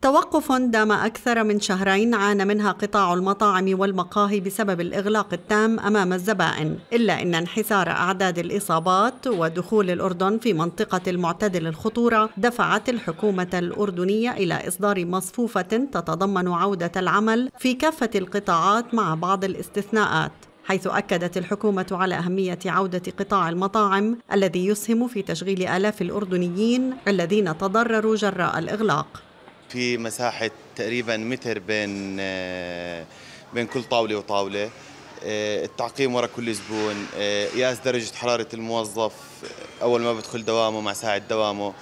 توقف دام أكثر من شهرين عانى منها قطاع المطاعم والمقاهي بسبب الإغلاق التام أمام الزبائن، إلا أن انحسار أعداد الإصابات ودخول الأردن في منطقة المعتدل الخطورة دفعت الحكومة الأردنية إلى إصدار مصفوفة تتضمن عودة العمل في كافة القطاعات مع بعض الاستثناءات، حيث أكدت الحكومة على أهمية عودة قطاع المطاعم الذي يسهم في تشغيل آلاف الأردنيين الذين تضرروا جراء الإغلاق. في مساحة تقريبا متر بين كل طاولة وطاولة، التعقيم وراء كل زبون، قياس درجة حرارة الموظف أول ما بدخل دوامه مع ساعة دوامه،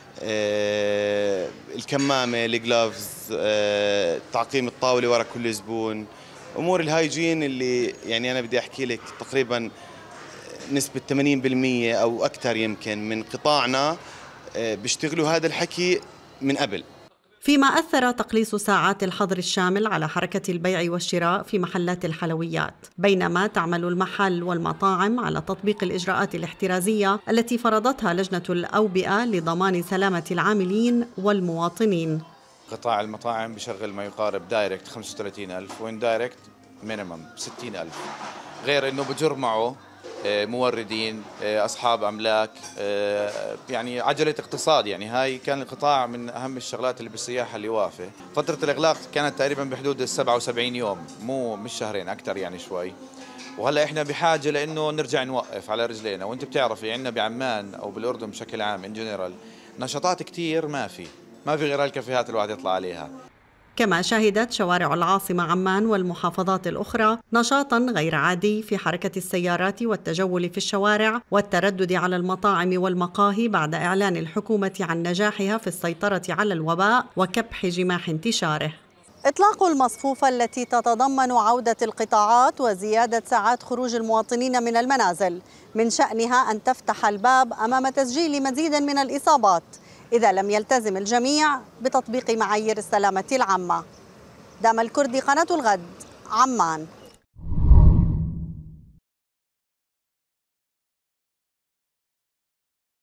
الكمامة، الجلافز، تعقيم الطاولة وراء كل زبون، أمور الهايجين اللي يعني أنا بدي أحكي لك تقريبا نسبة 80% أو أكثر يمكن من قطاعنا بيشتغلوا هذا الحكي من قبل. فيما أثر تقليص ساعات الحظر الشامل على حركة البيع والشراء في محلات الحلويات، بينما تعمل المحل والمطاعم على تطبيق الإجراءات الاحترازية التي فرضتها لجنة الأوبئة لضمان سلامة العاملين والمواطنين. قطاع المطاعم بشغل ما يقارب دايركت 35,000 واندايركت مينيمم 60,000، غير أنه بجر معه موردين، أصحاب أملاك، يعني عجلة اقتصاد. يعني هاي كان القطاع من أهم الشغلات اللي بالسياحة اللي واقفة. فترة الإغلاق كانت تقريبا بحدود 77 يوم، مش شهرين، أكثر يعني شوي. وهلا إحنا بحاجة لأنه نرجع نوقف على رجلينا. وأنت بتعرفي عندنا بعمان أو بالأردن بشكل عام إن جنرال نشاطات كتير ما في غير الكافيهات الواحد يطلع عليها. كما شهدت شوارع العاصمة عمان والمحافظات الأخرى نشاطاً غير عادي في حركة السيارات والتجول في الشوارع والتردد على المطاعم والمقاهي بعد إعلان الحكومة عن نجاحها في السيطرة على الوباء وكبح جماح انتشاره. إطلاق المصفوفة التي تتضمن عودة القطاعات وزيادة ساعات خروج المواطنين من المنازل من شأنها أن تفتح الباب أمام تسجيل مزيد من الإصابات إذا لم يلتزم الجميع بتطبيق معايير السلامة العامة. دام الكردي، قناة الغد، عمان.